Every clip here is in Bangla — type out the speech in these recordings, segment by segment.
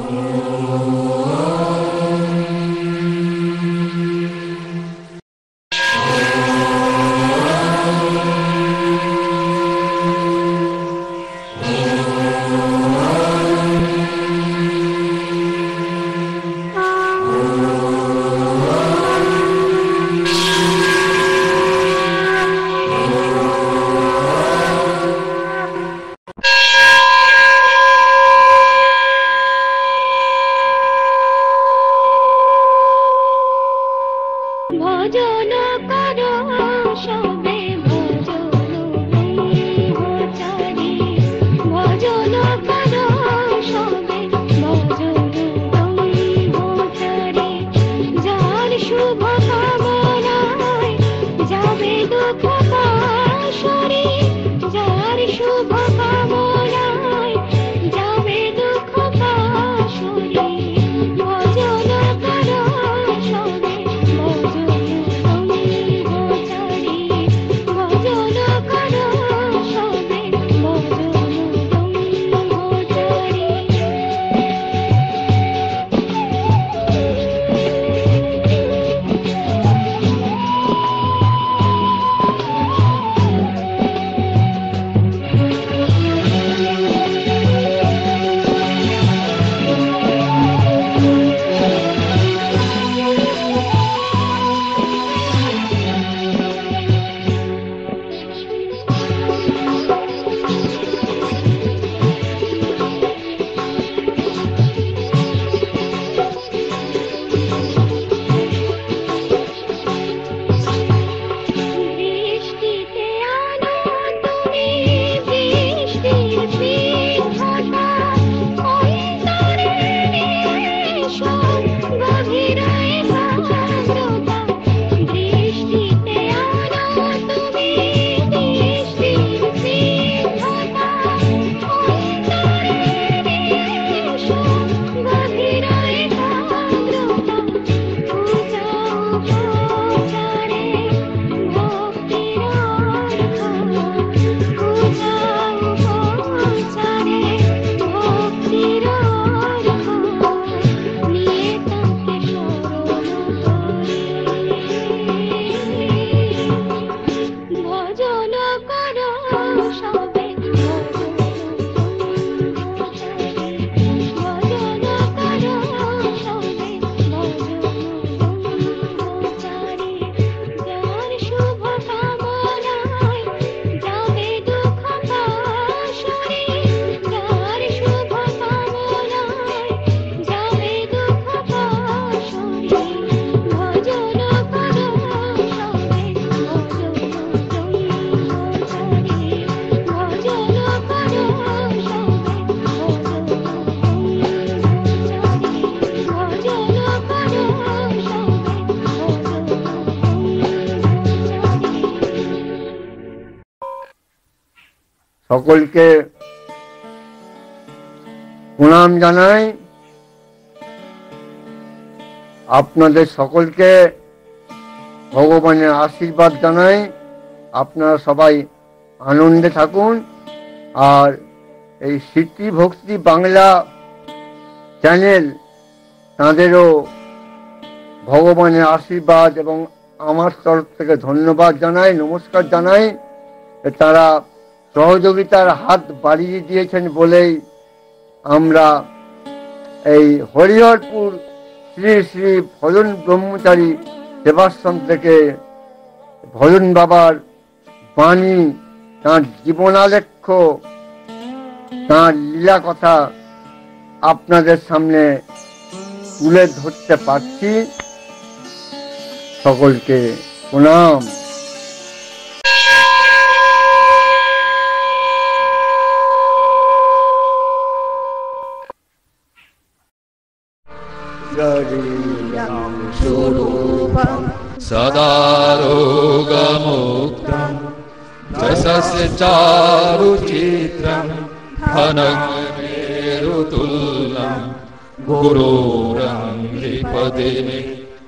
সকলকে প্রণাম জানাই। আপনাদের সকলকে ভগবানের আশীর্বাদ জানাই। আপনারা সবাই আনন্দে থাকুন। আর এই স্মৃতি ভক্তি বাংলা চ্যানেল, তাদেরও ভগবানের আশীর্বাদ এবং আমার তরফ থেকে ধন্যবাদ জানাই, নমস্কার জানাই। তারা সহযোগিতার হাত বাড়িয়ে দিয়েছেন বলেই আমরা এই হরিহরপুর শ্রী শ্রী ভজন ব্রহ্মচারী সেবাশ্রম থেকে ভজন বাবার বাণী, তাঁর জীবনালেখ্য, তাঁর লীলা কথা আপনাদের সামনে তুলে ধরতে পারছি। সকলকে প্রণাম। सदा रोगमुक्तं यशस्य चारुचित्रं फनमेरुतुल्यं गुरोरङ्घ्रिपदे मे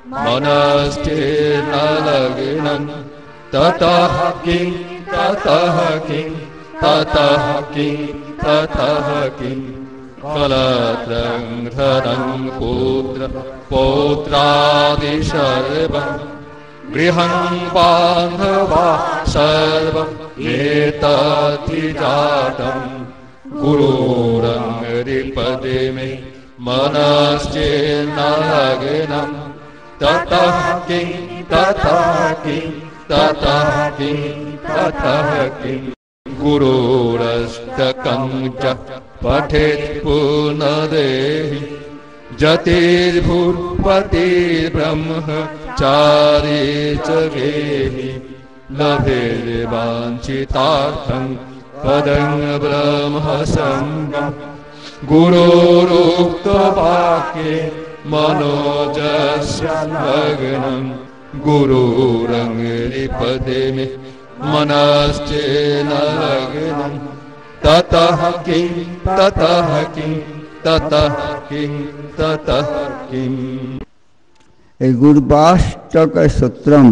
मनस्थिर्नलग्नं ततः किं ततः किं ततः किं ततः किं कलत्रं धनं पुत्र पौत्रादि सर्वं गृहं बान्धवा सर्वम् एतद्धि जातं गुरुरङ्गरिपदे मे मनश्चेन्न लग्नं ततः किं ततः किं ततः किं ततः किं गुरुरष्टकं च पठेत् पुनदेहि जतिर्भूर्पतिर्ब्रह्मचारी च गेहि लभेर्वाञ्छितार्थं पदं ब्रह्मसङ्गम् गुरोरुक्तवाक्ये मनोजस्य लग्नं गुरुरङ्गरिपदे मे मनश्चेन्न लग्नं ततः किं ततः किं ततः किं ततः किं। এই গুরবাষ্টক সূত্রম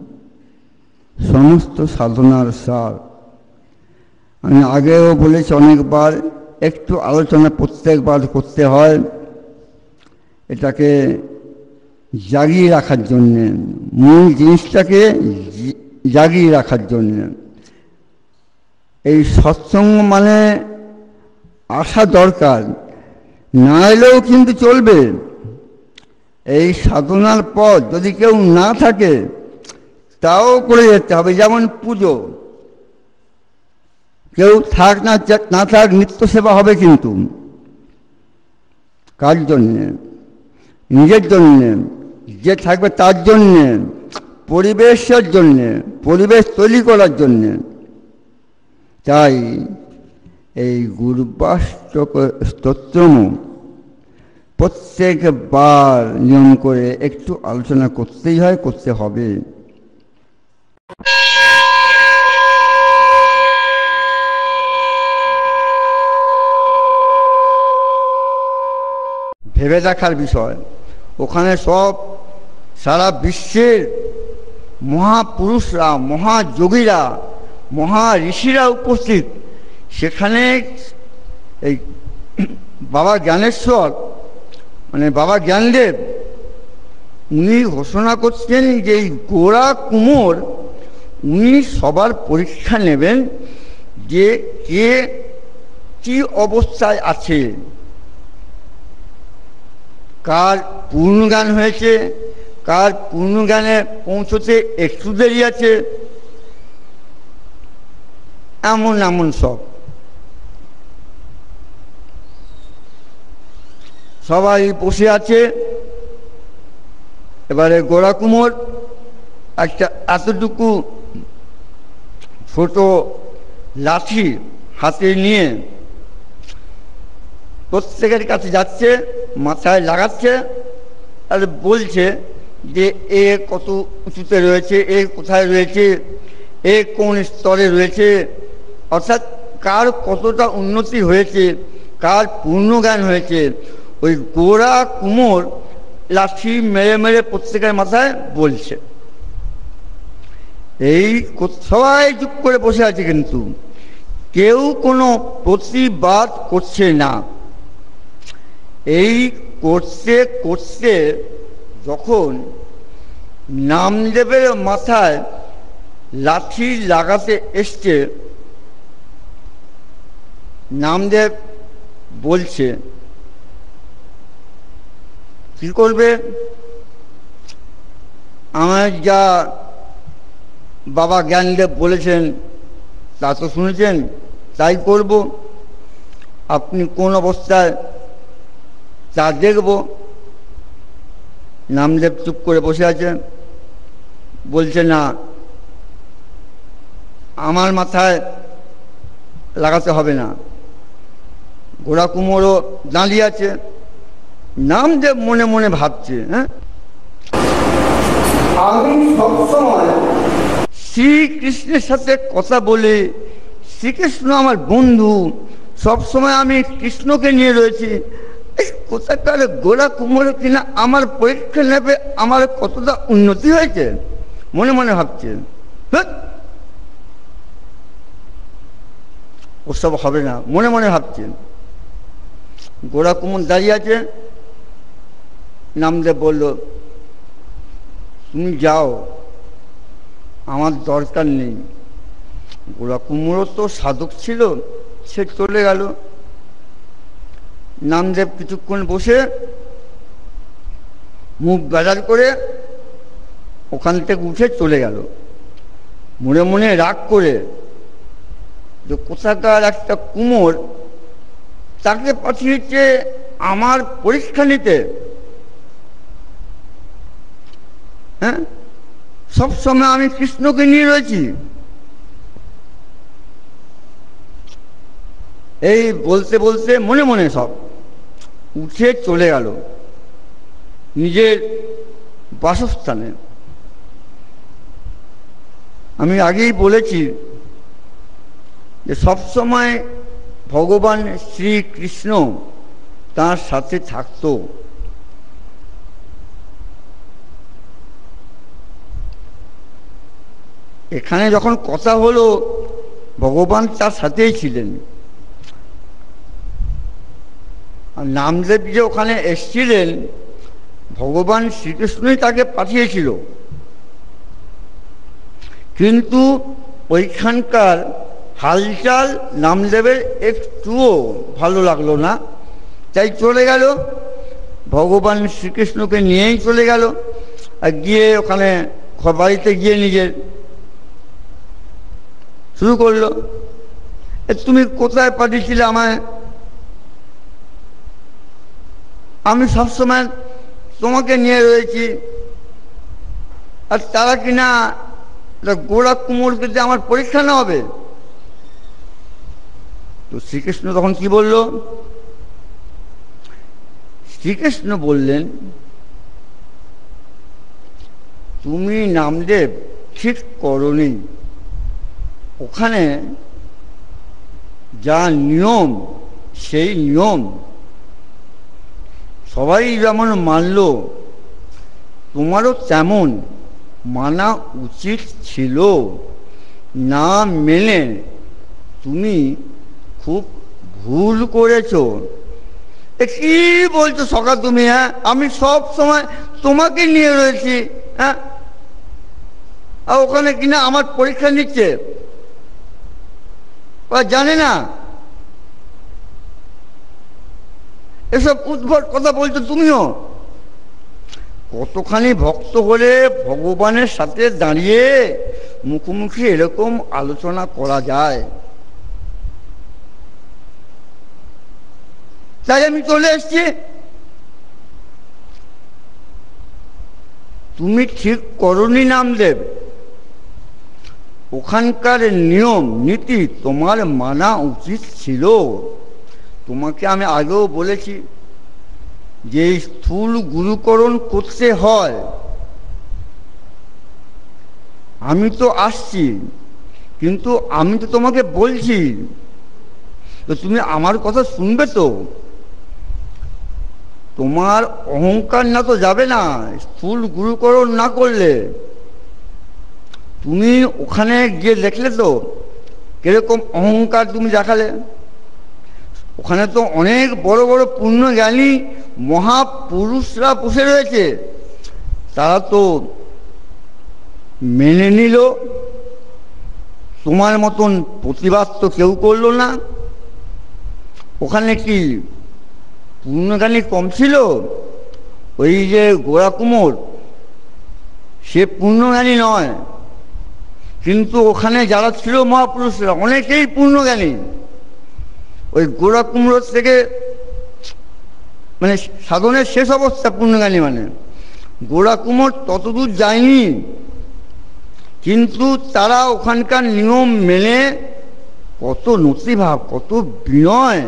সমস্ত সাধনার সার। আমি আগেও বলেছি অনেকবার, একটু আলোচনা প্রত্যেকবার করতে হয় এটাকে জাগিয়ে রাখার জন্যে, মূল জিনিসটাকে জাগিয়ে রাখার জন্যে। এই সৎসঙ্গ মানে আসা দরকার, না এলেও কিন্তু চলবে। এই সাধনার পথ যদি কেউ না থাকে তাও করে যেতে হবে। যেমন পুজো, কেউ থাক না থাক নিত্য সেবা হবে, কিন্তু কার জন্যে? নিজের জন্যে, যে থাকবে তার জন্যে, পরিবেশের জন্যে, পরিবেশ তৈরি করার জন্যে। তাই এই গুরবাষ্টক স্তোত্রম প্রত্যেকবার নিয়ম করে একটু আলোচনা করতেই হয়, করতে হবে। ভেবে দেখার বিষয়, ওখানে সব সারা বিশ্বের মহাপুরুষরা, মহাযোগীরা, মহা ঋষিরা উপস্থিত। সেখানে এই বাবা জ্ঞানেশ্বর মানে বাবা জ্ঞানদেব উনি ঘোষণা করছেন যে এই গোরা কুমোর উনি সবার পরীক্ষা নেবেন যে কে কি অবস্থায় আছে, কার পূর্ণজ্ঞান হয়েছে, কার পূর্ণজ্ঞানে পৌঁছতে একটু দেরি আছে, এমন এমন সবাই বসে আছে। এবারে গোরা কুমোর একটা এতটুকু ছোট লাঠি হাতে নিয়ে প্রত্যেকের কাছে যাচ্ছে, মাথায় লাগাচ্ছে আর বলছে যে এ কত উঁচুতে রয়েছে, এ কোথায় রয়েছে, এ কোন স্তরে রয়েছে, অর্থাৎ কার কতটা উন্নতি হয়েছে, কার পূর্ণজ্ঞান হয়েছে। ওই গোরা কুমোর লাঠি মেরে মেরে প্রত্যেকের মাথায় বলছে। এই সবাই চুপ করে বসে আছে, কিন্তু কেউ কোনো প্রতিবাদ করছে না। এই করতে করতে যখন নামদেবের মাথায় লাঠি লাগাতে এসছে, নামদেব বলছে কি করবে? আমার যা বাবা জ্ঞানদেব বলেছেন তা তো শুনেছেন, তাই করব। আপনি কোন অবস্থায় তা দেখব। নামদেব চুপ করে বসে আছেন, বলছে না, আমার মাথায় লাগাতে হবে না। গোরা কুমোরও দাঁড়িয়ে আছে। নামদেব মনে মনে ভাবছে, হ্যাঁ, আমি সবসময় শ্রীকৃষ্ণের সাথে কথা বলে, শ্রীকৃষ্ণ আমার বন্ধু, সবসময় আমি কৃষ্ণকে নিয়ে রয়েছি। কোথাকার গোরা কুমোর কিনা আমার পরীক্ষা নেবে, আমার কতটা উন্নতি হয়েছে মনে মনে ভাবছে। ওসব হবে না, মনে মনে ভাবছেন। গোরা কুমোর দাঁড়িয়ে আছে। নামদেব বলল, তুমি যাও, আমার দরকার নেই। গোরা কুমোরও তো সাধক ছিল, সে চলে গেল। নামদেব কিছুক্ষণ বসে মুখ গাজার করে ওখান থেকে উঠে চলে গেল, মনে মনে রাগ করে যে কোথাকার একটা কুমোর তাকে পাঠিয়েছে আমার পরীক্ষা নিতে। হ্যাঁ, সবসময় আমি কৃষ্ণকে নিয়ে রয়েছি। এই বলতে বলতে মনে মনে সব উঠে চলে গেল নিজের বাসস্থানে। আমি আগেই বলেছি যে সবসময় ভগবান শ্রীকৃষ্ণ তার সাথে থাকত। এখানে যখন কথা হলো ভগবান তার সাথেই ছিলেন। আর নামদেব যে ওখানে এসছিলেন, ভগবান শ্রীকৃষ্ণই তাকে পাঠিয়েছিল। কিন্তু ওইখানকার হালচাল নামদেবের একটুও ভালো লাগলো না, তাই চলে গেল। ভগবান শ্রীকৃষ্ণকে নিয়েই চলে গেল। আর গিয়ে ওখানে বাড়িতে গিয়ে নিজের শুরু করলো, তুমি কোথায় পাঠিয়েছিলে আমায়? আমি সবসময় তোমাকে নিয়ে রয়েছি, আর তারা কিনা গোরা কুমোরকে দিয়ে আমার পরীক্ষা না হবে। তো শ্রীকৃষ্ণ তখন কি বলল? শ্রীকৃষ্ণ বললেন, তুমি নামদেব ঠিক করনি। ওখানে যা নিয়ম, সেই নিয়ম সবাই যেমন মানল, তোমারও তেমন মানা উচিত ছিল। না মেনে তুমি খুব ভুল করেছো। কি বলছো সখা তুমি? হ্যাঁ, আমি সব সময় তোমাকে নিয়ে রয়েছি। হ্যাঁ, আর ওখানে কিনা আমার পরীক্ষা নিচ্ছে, জানে না? এসব উদ্ভট কথা বলছো তুমিও। কতখানি ভক্ত হলে ভগবানের সাথে দাঁড়িয়ে মুখোমুখি এরকম আলোচনা করা যায়? তাই আমি চলে এসছি। তুমি ঠিক করনি নামদেব। ওখানকার নিয়ম নীতি তোমার মানা উচিত ছিল। তোমাকে আমি আগেও বলেছি যে স্থূল গুরুকরণ করতে হয়। আমি তো আসছি, কিন্তু আমি তো তোমাকে বলছি, তো তুমি আমার কথা শুনবে তো? তোমার অহংকার না তো যাবে না স্থূল গুরুকরণ না করলে। তুমি ওখানে গিয়ে দেখলে তো কিরকম অহংকার তুমি দেখালে। ওখানে তো অনেক বড় বড় পুণ্যজ্ঞানী মহাপুরুষরা বসে রয়েছে, তারা তো মেনে নিল। তোমার মতন প্রতিবাদ তো কেউ করলো না। ওখানে কি পুণ্যজ্ঞানী কম ছিল? ওই যে গোরা কুমোর, সে পুণ্যজ্ঞানী নয়, কিন্তু ওখানে যারা ছিল মহাপুরুষরা অনেকেই পুণ্যজ্ঞানী। ওই গোরা কুমড়োর থেকে মানে সাধনের শেষ অবস্থা পুণ্যজ্ঞানী, মানে গোরা কুমোর ততদূর যায়নি, কিন্তু তারা ওখানকার নিয়ম মেনে কত নতিভাব, কত বিনয়।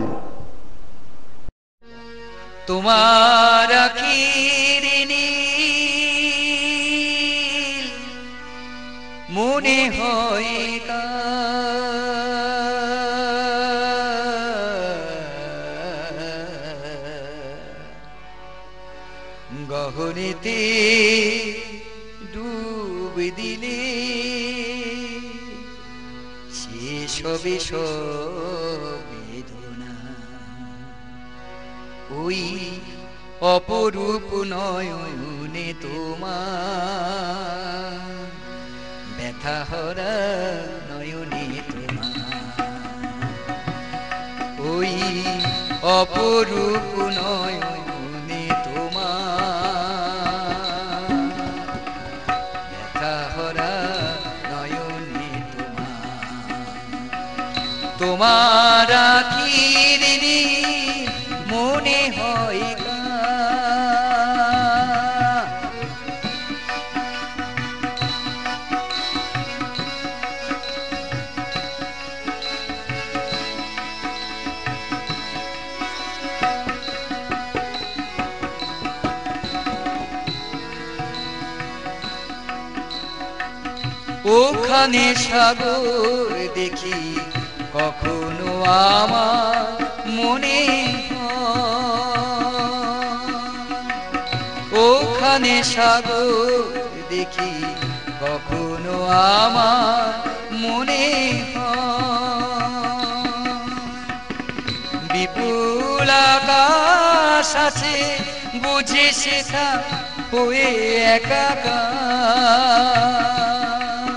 তোমার আখির মনে হয় গহনেতে ডুব দিলে শেষ হবে সব বেদনা। ওই অপরূপ নয়নে তোমার, ব্যথা হরা নয়নে তোমার, ওই অপরূপ নয়নে তোমার, ব্যথা হরা নয়নে তোমার, তোমার আখির মনে হয় ওখানে সাগর দেখি কখনো আমার মনে ওখানে সাগর দেখি কখনো আমার মনে বিপুল আকাশ আছে বুঝে সেটা হয়ে একাকার,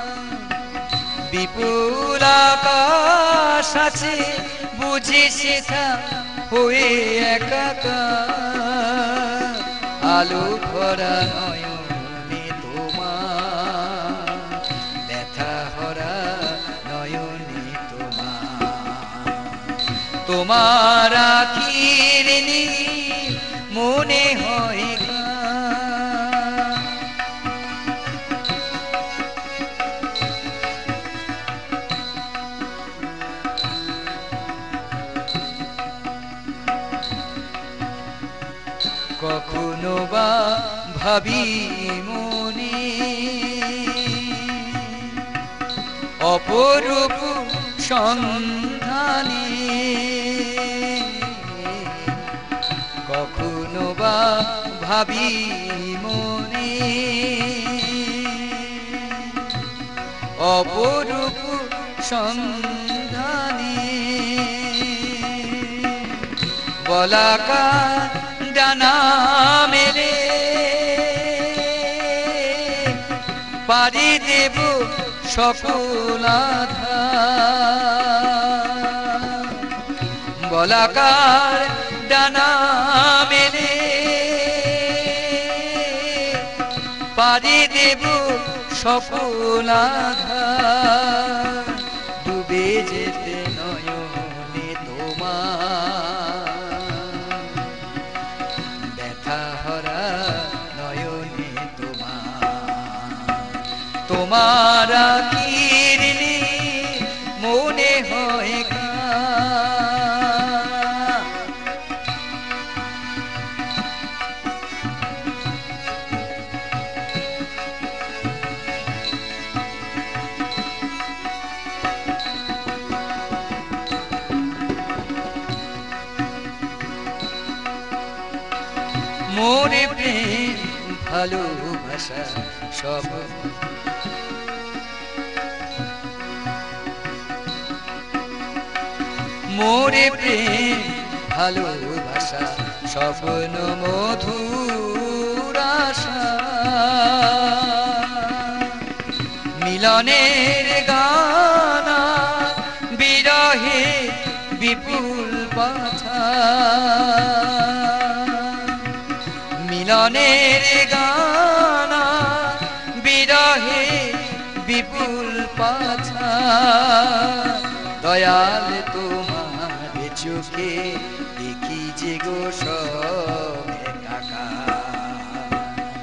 বিপুল আকাশ আছে বুঝে সেটা হয়ে একাকার, আলো ভরা নয়নে তোমার, ব্যথা ভরা নয়নে তোমার, তোমার আখির মনে হয় কখনো বা ভাবি মনে অপরূপ সন্ধানে, কখনো বা ভাবি মনে অপরূপ সন্ধানে, বলাকা ডানা মেলে পারি দেব সকল আধার, বলাকার ডানা মেলে পারি দেব সকল আধার, ডুবে যেতে নয়নে তোমার, ব্যথা হরা নয়নে তোমার, তোমার আখির মনে হয় মোরে প্রেম ভালোবাসা সব মোরে প্রেম ভালোবাসা স্বপ্ন মধুর আশা, মিলনের গানা বিরহে বিপুল পাথা, মিলনের গানা বিরহে বিপুল পাথা, দয়াল তোমার চোখে দেখি যে গো সব একাকার,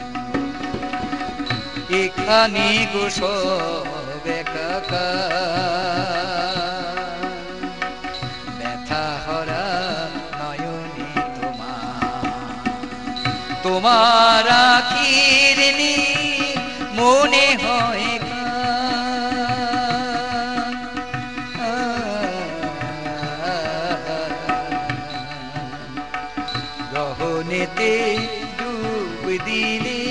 এখানে গো সব একাকার, ব্যথা হরা নয়নে তোমার, তোমার আখির মনে হয় গহনেতে ডুব দিলে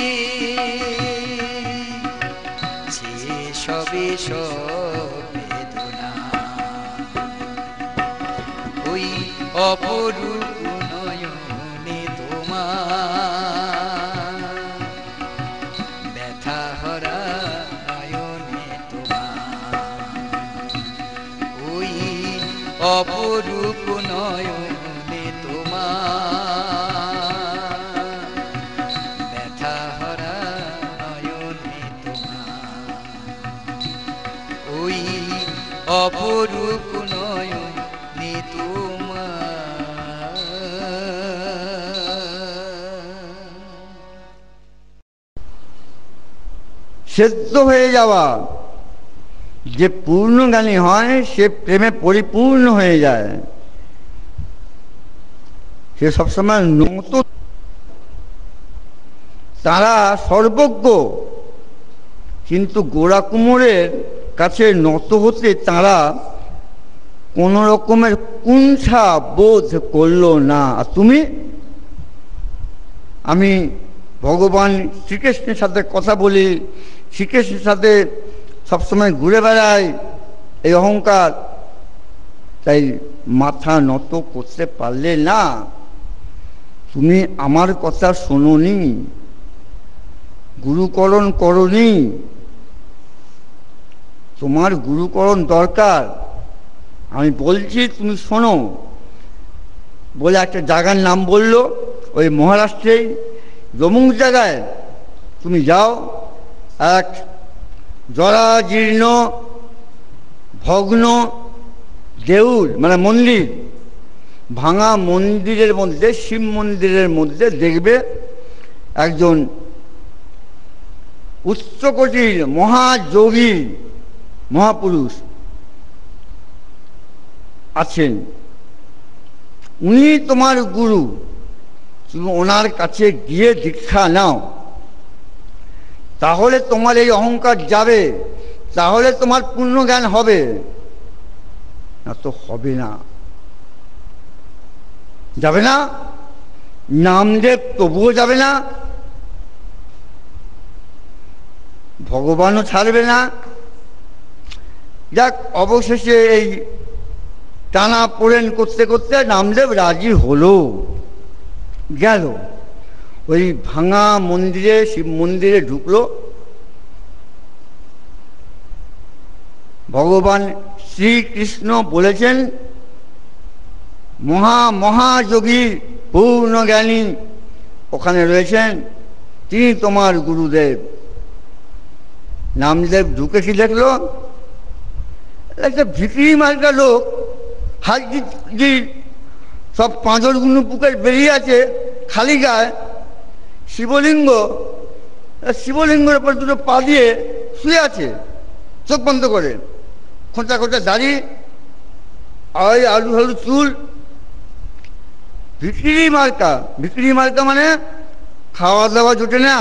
যে সবে সব বেদনা, ওই অপরূপ নয়ন তোমার, ব্যথা হরা নয়নে তোমার, ওই অপরূপ নয়নে তোমার, ব্যথা হরা নয়নে তোমার, ওই অপরূপ নয়নে তোমার। সেদ্ধ হয়ে যাওয়া, যে পূর্ণ জ্ঞানী হয় সে প্রেমে পরিপূর্ণ হয়ে যায়, সে সবসময় নত। তারা সর্বজ্ঞ, কিন্তু গোড়া কুমোরের কাছে নত হতে তারা কোন রকমের কুণ্ঠা বোধ করল না। আর তুমি, আমি ভগবান শ্রীকৃষ্ণের সাথে কথা বলি, শ্রীকৃষ্ণের সাথে সবসময় ঘুরে বেড়াই, এই অহংকার, তাই মাথা নত করতে পারলে না। তুমি আমার কথা শোনোনি, গুরুকরণ করনি, তোমার গুরুকরণ দরকার। আমি বলছি তুমি শোনো বলে একটা জায়গার নাম বলল, ওই মহারাষ্ট্রেই জমুক জায়গায় তুমি যাও, এক জরাজীর্ণ ভগ্ন দেউল মানে মন্দির, ভাঙা মন্দিরের মধ্যে, শিব মন্দিরের মধ্যে দেখবে একজন উচ্চকোটির মহাযোগী মহাপুরুষ আছেন, উনি তোমার গুরু। তুমি ওনার কাছে গিয়ে দীক্ষা নাও, তাহলে তোমার এই অহংকার যাবে, তাহলে তোমার পূর্ণ জ্ঞান হবে, না তো হবে না। যাবে না, নামদেব তবুও যাবে না, ভগবানও ছাড়বে না। যাক, অবশেষে এই টানা পোড়েন করতে করতে নামদেব রাজি হলো, গেল ওই ভাঙা মন্দিরে, শিব মন্দিরে ঢুকলো। ভগবান শ্রীকৃষ্ণ বলেছেন, মহাযোগী পূর্ণ জ্ঞানী ওখানে রয়েছেন, তিনি তোমার গুরুদেব। নামদেব ঢুকে কি দেখলো, একটা ভিকিরি মার্কা লোক, হাত সব পাঁজরগুলো বুকের বেরিয়ে আছে, খালি গায়ে, শিবলিঙ্গ, শিবলিঙ্গের উপর দুটো পা দিয়ে শুয়ে আছে, চোখ বন্ধ করে, খোঁচা খোঁচা দাড়ি, ওই আলু আলু চুল। ভিকিরি মার্কা, ভিকিরি মার্কা মানে খাওয়া দাওয়া জোটে না।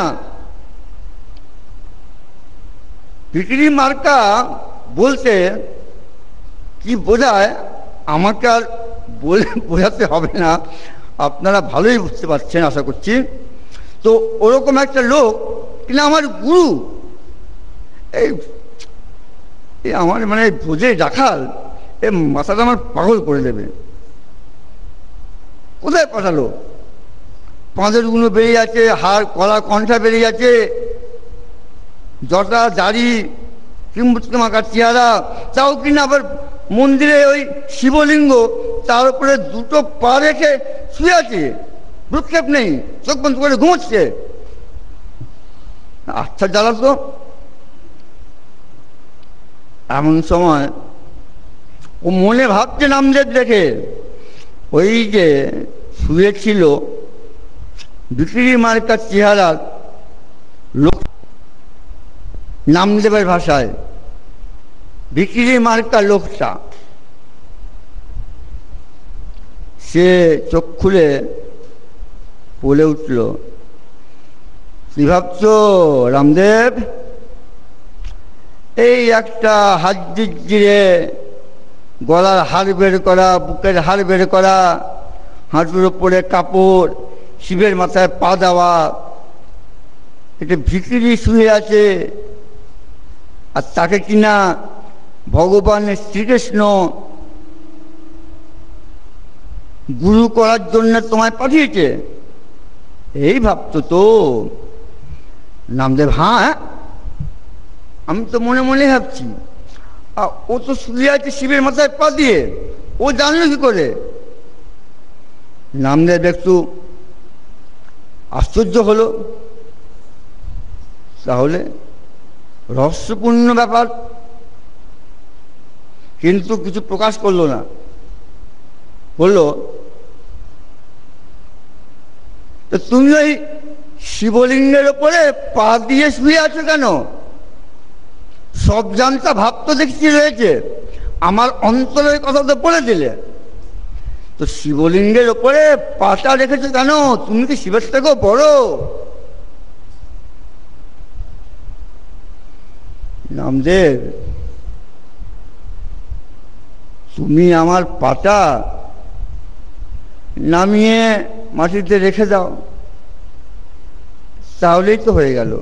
ভিকিরি মার্কা বলতে কি বোঝায় আমাকে আর বোঝাতে হবে না, আপনারা ভালোই বুঝতে পারছেন আশা করছি। তো ওরকম একটা লোক কিনা আমার গুরু, এই আমার মানে ভোজে রাখাল, এই মাথাটা আমার পাগল করে দেবে। কোথায় পাঠালো, পাঁজরগুলো বেরিয়ে আছে, হাড় কলা কণ্ঠা বেরিয়ে আছে, জটা দাড়ি, কিম্বুৎমাকার চেহারা, তাও কিনা আবার মন্দিরে ওই শিবলিঙ্গ, তার উপরে দুটো পা রেখে শুয়ে আছে, ভ্রুক্ষেপ নেই, চোখ বন্ধ করে ঘুমোচ্ছে। আচ্ছা জ্বালা তো। এমন সময় ও মনে ভাবছে নামদেব দেখে, ওই যে শুয়েছিল ভিকিরি মার্কার চেহারার লোক, নামদেবের ভাষায় ভিকিরি মার্কা লোকটা, সে চোখ খুলে বলে উঠল, কি ভাবছ রামদেব? এই একটা হাত জিরে, গলার হাড় বের করা, বুকের হাড় বের করা, হাঁটুর ওপরে কাপড়, শিবের মাথায় পা দেওয়া, এটা ভিকিরি শুয়ে আছে। আর তাকে কিনা ভগবান শ্রীকৃষ্ণ গুরু করার জন্য তোমায় পাঠিয়েছে। এই ভাবতো তো নামদেব। হ্যাঁ, আমি তো মনে মনে ভাবছি, ও তো শুয়ে আছে শিবের মাথায় পা দিয়ে, ও জানলো কি করে? নামদেব একটু আশ্চর্য হলো, তাহলে রহস্যপূর্ণ ব্যাপার, কিন্তু কিছু প্রকাশ করলো না। বললো, তো তুমি ওই শিবলিঙ্গের ওপরে পা দিয়ে শুয়ে আছো কেন? সব জানতা ভাব তো দেখছি রয়েছে, আমার অন্তরের কথা তো বলে দিলে, তো শিবলিঙ্গের ওপরে পাটা রেখেছো কেন? তুমি কি শিবের থেকেও বড়? নামদেব, তুমি আমার পাটা নামিয়ে মাটিতে রেখে দাও, তাহলেই তো হয়ে গেল,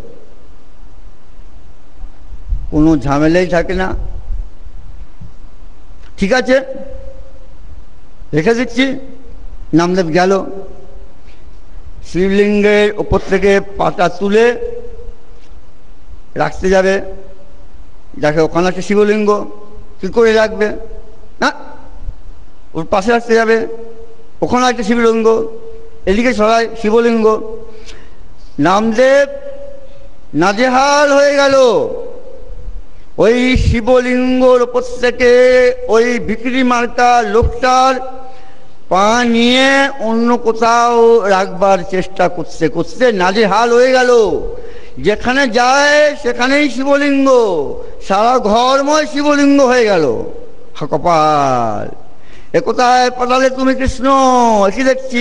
কোনো ঝামেলাই থাকে না। ঠিক আছে, রেখে দিচ্ছি। নামদেব গেল, শিবলিঙ্গের ওপর থেকে পাটা তুলে রাখতে যাবে, যাকে ওখানে একটা শিবলিঙ্গ, কি করে রাখবে না, ওর পাশে রাখতে যাবে, ওখানে একটা শিবলিঙ্গ, এদিকে সবাই শিবলিঙ্গ। নামদেব নাজেহাল হয়ে গেল। ওই শিবলিঙ্গর ওপর থেকে ওই বিক্রি মার্কা লোকটার পা নিয়ে অন্য কোথাও রাখবার চেষ্টা করতে করতে নাজেহাল হয়ে গেল। যেখানে যায় সেখানেই শিবলিঙ্গ, সারা ঘরময় শিবলিঙ্গ হয়ে গেল। কপাল, এ কোথায় পাঠালে তুমি কৃষ্ণ, কি দেখছি?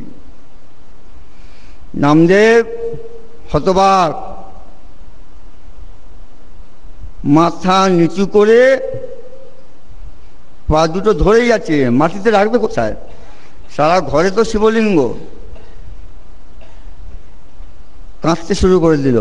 নামদেব হতবাক, মাথা নিচু করে পা দুটো ধরেই আছে, মাটিতে রাখবে কোথায়? সারা ঘরে তো শিবলিঙ্গ। কাঁদতে শুরু করে দিল।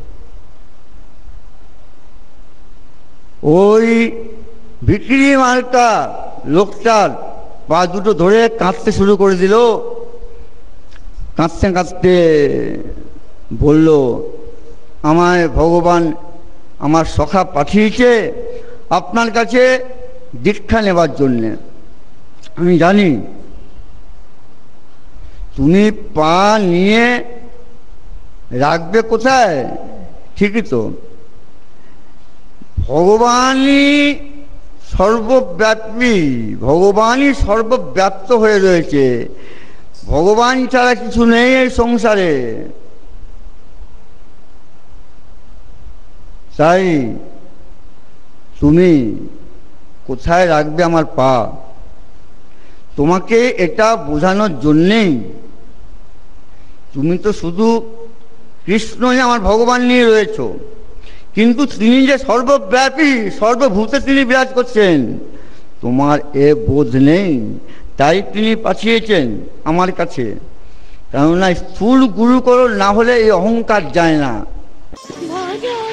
ওই বিক্রি মালটা লোকটার পা দুটো ধরে কাঁদতে শুরু করে দিল। কাঁদতে কাঁদতে বলল, আমায় ভগবান আমার সখা পাঠিয়েছে আপনার কাছে দীক্ষা নেবার জন্যে। আমি জানি তুমি পা নিয়ে রাখবে কোথায়, ঠিকই তো, ভগবানই সর্বব্যাপী, ভগবানই সর্বব্যাপ্ত হয়ে রয়েছে, ভগবান ছাড়া কিছু নেই এই সংসারে। তাই তুমি কোথায় রাখবে আমার পা, তোমাকে এটা বোঝানোর জন্যেই। তুমি তো শুধু কৃষ্ণই আমার ভগবান নিয়ে রয়েছ, কিন্তু তিনি যে সর্বব্যাপী, সর্বভূতে তিনি বিরাজ করছেন, তোমার এ বোধ নেই। তাই তিনি পাঠিয়েছেন আমার কাছে, কেননা স্থূল গুরু করো না হলে এই অহংকার যায় না।